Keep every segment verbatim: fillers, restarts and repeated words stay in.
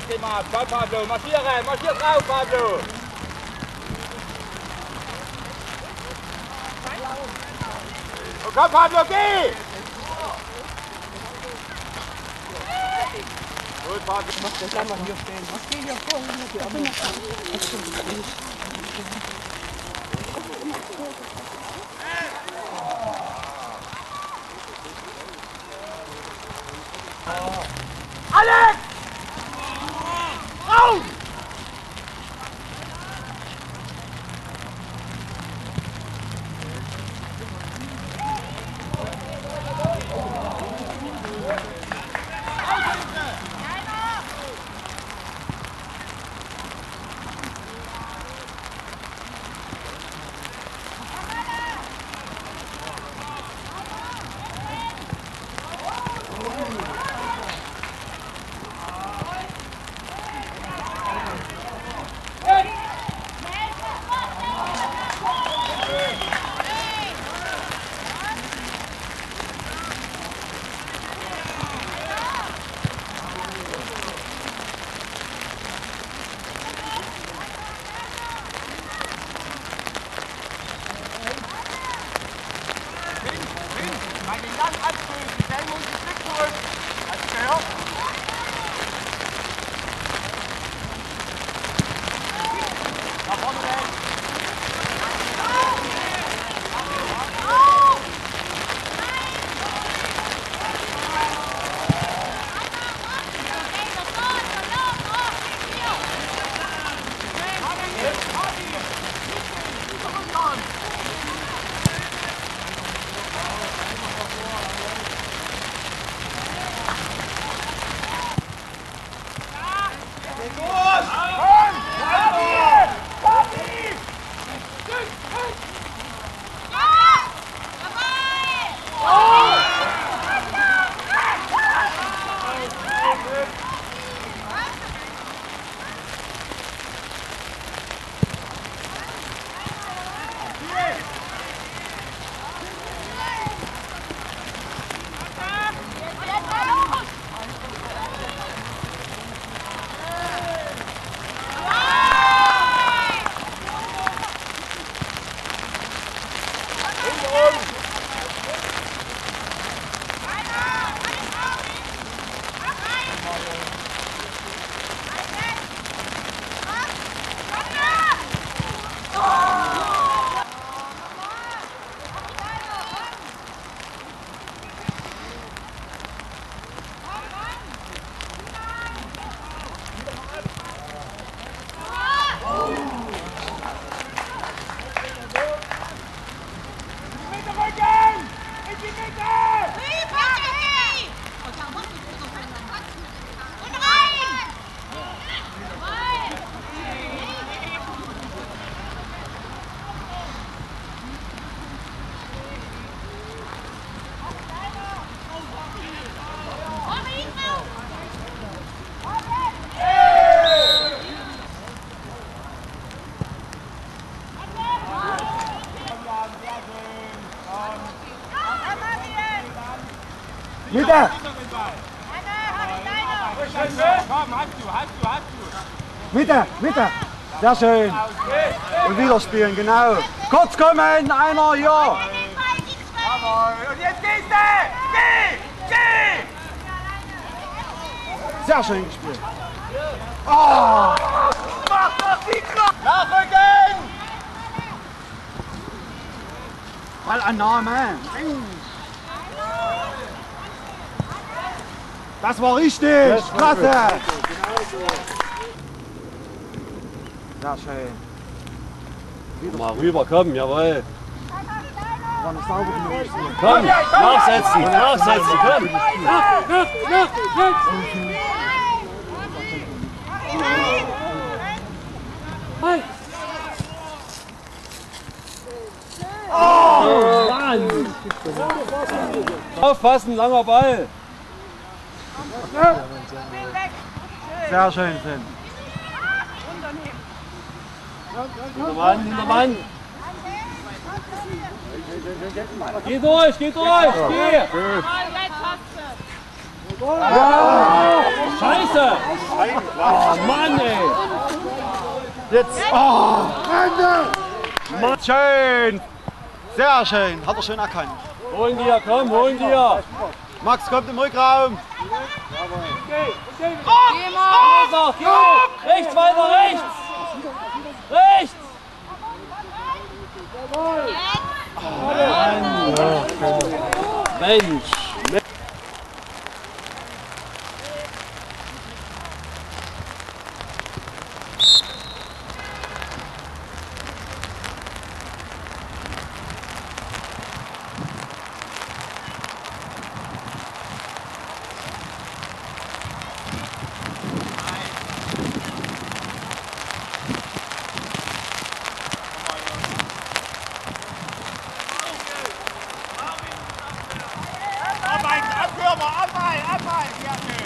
Prima, komm Pablo, marschiere, marschier drauf Pablo! Oh, komm Pablo, geh! Gut Pablo. Mach das einmal hier stehen. Mach die hier vor, die anderen. Alex! Raus! Mitte! Komm, hast du, hast du, hast du. Mitte, Mitte! Sehr schön! Und wieder spielen, genau! Kurz kommen, einer, ja! Jawohl, und jetzt gehst du! Geh! Geh! Sehr schön gespielt! Oh! Mach doch die Kraft! Nachrücken! Ballannahme! Das war richtig! Das war klasse! Sehr schön. Wieder mal rüber, komm, jawohl. War noch sauber genug. Komm, nachsetzen, nachsetzen, komm. Nach, nach, nach, Oh, Mann! Aufpassen, langer Ball. Sehr schön, Finn. Hintermann, Hintermann. Geh durch, geh durch, geh. Scheiße! Oh Mann, ey! Jetzt. Oh. Schön. Sehr schön. Hat er schön erkannt. Holen dir, komm, holen dir! Max kommt im Rückraum. Weiter, geh hoch! Rechts, weiter, rechts! Rechts! Mensch! Arbeiten, Abkörper, arbeiten, arbeiten! Ja, schön!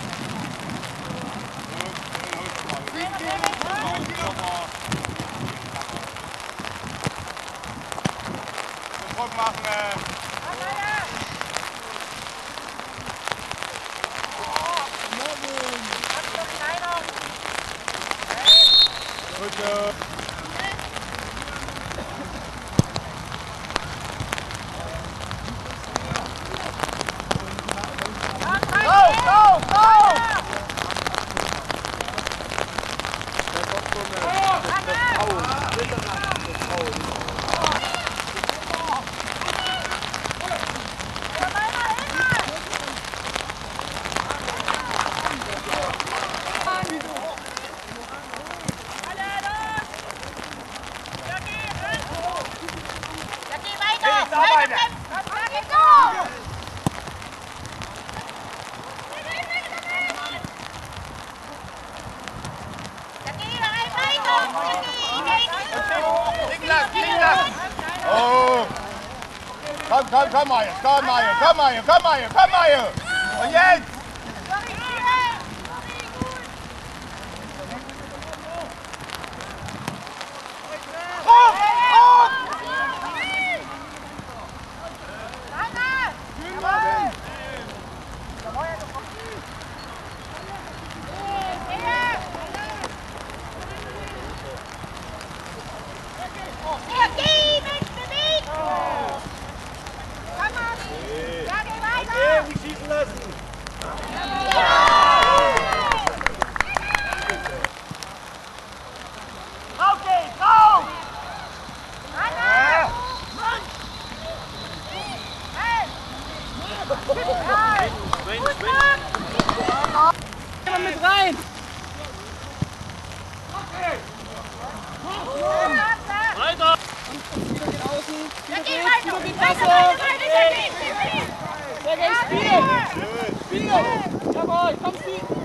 Druck machen! Gut, Oh! Komm, komm, komm mal hier, komm mal hier, komm mal hier, komm mal hier, komm mal hier! Und jetzt! Hoch! Hoch! Nicht schießen lassen! Drauf geht's, drauf! Mit rein! Weiter! Wieder geht außen! Ja, Wieder geh geht! weiter! Wieder geht Weiter, Passe! weiter, weiter! Sehr geil, Spiel! Spiel! Jawohl, komm, Spiel!